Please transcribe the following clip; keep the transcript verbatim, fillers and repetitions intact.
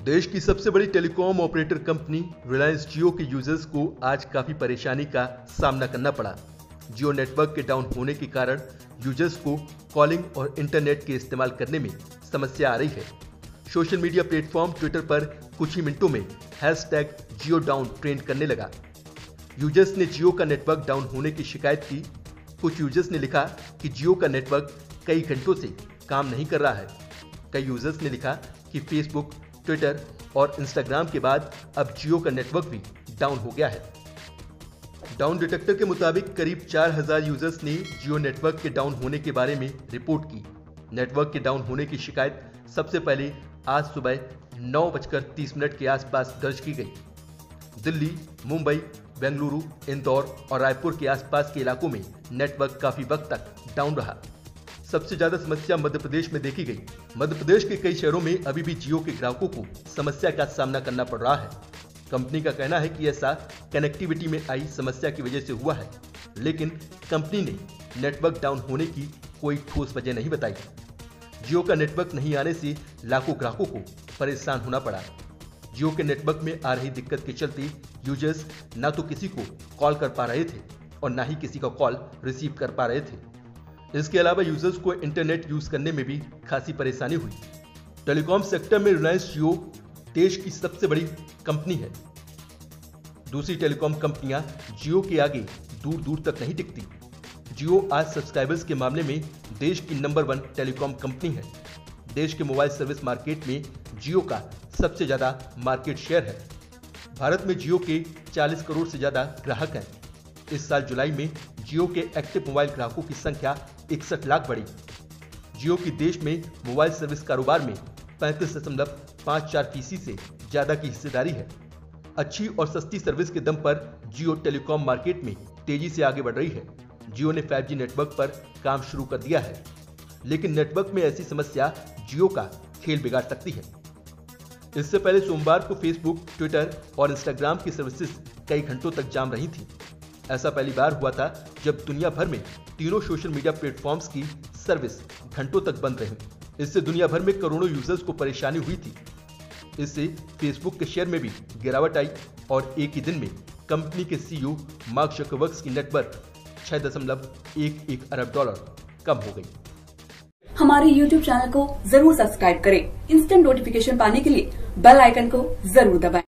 देश की सबसे बड़ी telecom operator company Reliance Jio के यूजर्स को आज काफी परेशानी का सामना करना पड़ा। जियो नेटवर्क के डाउन होने के कारण यूजर्स को कॉलिंग और इंटरनेट के इस्तेमाल करने में समस्या आ रही है। सोशल मीडिया प्लेटफॉर्म ट्विटर पर कुछ ही मिनटों में हैशटैग जियो डाउन ट्रेंड करने लगा। यूजर्स ने जियो का नेटवर्क डाउन होने की शिकायत की। कुछ यूजर्स ने लिखा कि जियो का नेटवर्क कई घंटों से काम नहीं कर रहा है। कई यूजर्स ने लिखा कि फेसबुक, ट्विटर और इंस्टाग्राम के बाद अब जियो का नेटवर्क भी डाउन हो गया है। डाउन डिटेक्टर के मुताबिक करीब चार हज़ार यूजर्स ने जियो नेटवर्क के डाउन होने के बारे में रिपोर्ट की। नेटवर्क के डाउन होने की शिकायत सबसे पहले आज सुबह नौ बजकर तीस मिनट के आसपास दर्ज की गई। दिल्ली, मुंबई, बेंगलुरु, इंदौर और रायपुर के आसपास के इलाकों में नेटवर्क काफी वक्त तक डाउन रहा। सबसे ज्यादा समस्या मध्य प्रदेश में देखी गई। मध्य प्रदेश के कई शहरों में अभी भी जियो के ग्राहकों को समस्या का सामना करना पड़ रहा है। कंपनी का कहना है कि ऐसा कनेक्टिविटी में आई समस्या की वजह से हुआ है, लेकिन कंपनी ने नेटवर्क डाउन होने की कोई ठोस वजह नहीं बताई। जियो का नेटवर्क नहीं आने से लाखों ग्राहकों को परेशान होना पड़ा। जियो के नेटवर्क में आ रही दिक्कत के चलते यूजर्स न तो किसी को कॉल कर पा रहे थे और न ही किसी का कॉल रिसीव कर पा रहे थे। इसके अलावा यूजर्स को इंटरनेट यूज करने में भी खासी परेशानी हुई। टेलीकॉम सेक्टर में रिलायंस जियो देश की सबसे बड़ी कंपनी है। दूसरी टेलीकॉम कंपनियां जियो के आगे दूर दूर तक नहीं टिकती। जियो आज सब्सक्राइबर्स के मामले में देश की नंबर वन टेलीकॉम कंपनी है। देश के मोबाइल सर्विस मार्केट में जियो का सबसे ज्यादा मार्केट शेयर है। भारत में जियो के चालीस करोड़ से ज्यादा ग्राहक हैं। इस साल जुलाई में जियो के एक्टिव मोबाइल ग्राहकों की संख्या इकसठ लाख बढ़ी। जियो की देश में मोबाइल सर्विस कारोबार में पैंतीस दशमलव पाँच चार फीसदी से ज्यादा की हिस्सेदारी है। अच्छी और सस्ती सर्विस के दम पर जियो टेलीकॉम मार्केट में तेजी से आगे बढ़ रही है। जियो ने फाइव जी नेटवर्क पर काम शुरू कर दिया है, लेकिन नेटवर्क में ऐसी समस्या जियो का खेल बिगाड़ सकती है। इससे पहले सोमवार को फेसबुक, ट्विटर और इंस्टाग्राम की सर्विसेज कई घंटों तक जाम रही थी। ऐसा पहली बार हुआ था जब दुनिया भर में तीनों सोशल मीडिया प्लेटफॉर्म्स की सर्विस घंटों तक बंद रही। इससे दुनिया भर में करोड़ों यूजर्स को परेशानी हुई थी। इससे फेसबुक के शेयर में भी गिरावट आई और एक ही दिन में कंपनी के सीईओ मार्क जकरबर्ग की नेटवर्थ छह दशमलव एक एक अरब डॉलर कम हो गई। हमारे यूट्यूब चैनल को जरूर सब्सक्राइब करें। इंस्टेंट नोटिफिकेशन पाने के लिए बेल आइकन को जरूर दबाएं।